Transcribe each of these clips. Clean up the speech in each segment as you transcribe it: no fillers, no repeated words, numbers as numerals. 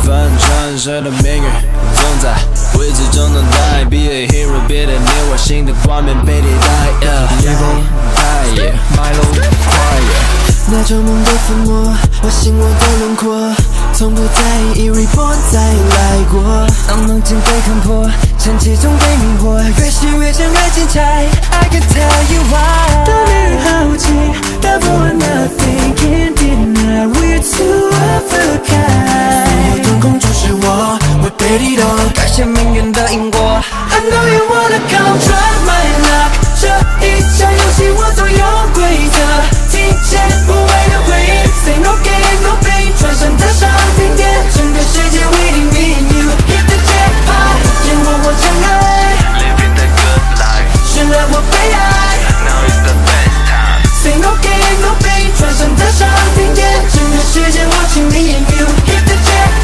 反转身的命运，总在未知中等待。Be a hero， 别的念我新的冠冕被替代。夜风太夜，迈路快野。 那种梦的粉末，唤醒我的轮廓，从不在意 reborn 再来过。当梦境被看破，沉寂中被迷惑，越是越想越精彩。I can tell you why。当你好奇，答不完 nothing can deny。We're two of a kind。所有瞳孔注视我，会被地动，改写命运的因果。I know you wanna come try my luck。这一场游戏我总有规则。提前不为了回应 ，Say no gain no pain， 转身踏上顶点，整个世界 waiting me and you hit the jackpot， 烟火我真爱 ，Living the good life， 选了我被爱 ，Now is the best time。Say no gain no pain， 转身踏上顶点，整个世界 watching me and you hit the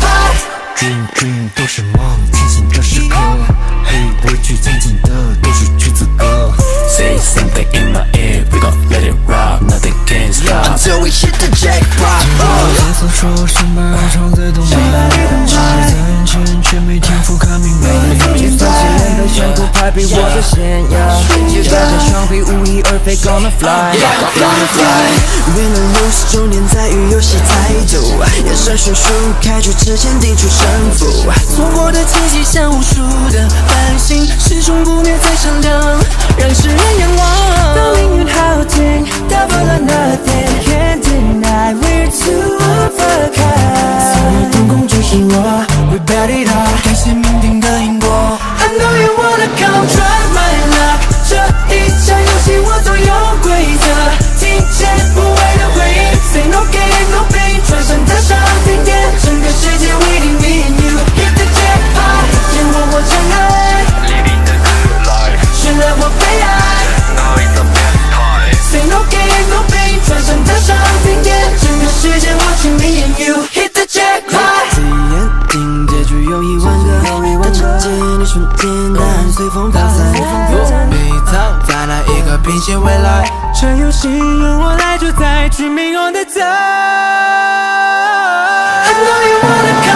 jackpot。Dream 都是梦，清醒的时刻，嘿，畏惧曾经的都失去资格。 Say something in my ear, we gon' let it rock, nothing can stop until we hit the jackpot。 我所说成败而常在动脉，在眼前却没天赋看明白。 解放起人的悬浮派比我的显要，带着双臂无翼而飞 ，gonna fly。原来60周年在于游戏态度，眼神悬殊，开局之前定出胜负。错过的奇迹像无数的繁星，始终不灭在闪亮，让世人仰望。当命运好听，大不了 nothing can deny。We're two of a kind。所有瞳孔注视我 ，We bet it all， 感谢命定的因果。I know you wanna come try my luck。这一场游戏我总有规则，提前不为了回应 ，Say no gain no pain， 转身踏上顶点，整个世界 waiting me and you hit the jackpot， 烟火我真爱 ，Living the good life， 选了我被爱 ，Now is the best time。Say no gain no pain， 转身踏上顶点，整个世界 watching me and you hit the jackpot。自己眼定结局有1万个，但直接一瞬间，答案随风飘散。 迷藏在哪一个平行未来？ 这游戏由我来主宰，致命 on the top。I know you wanna come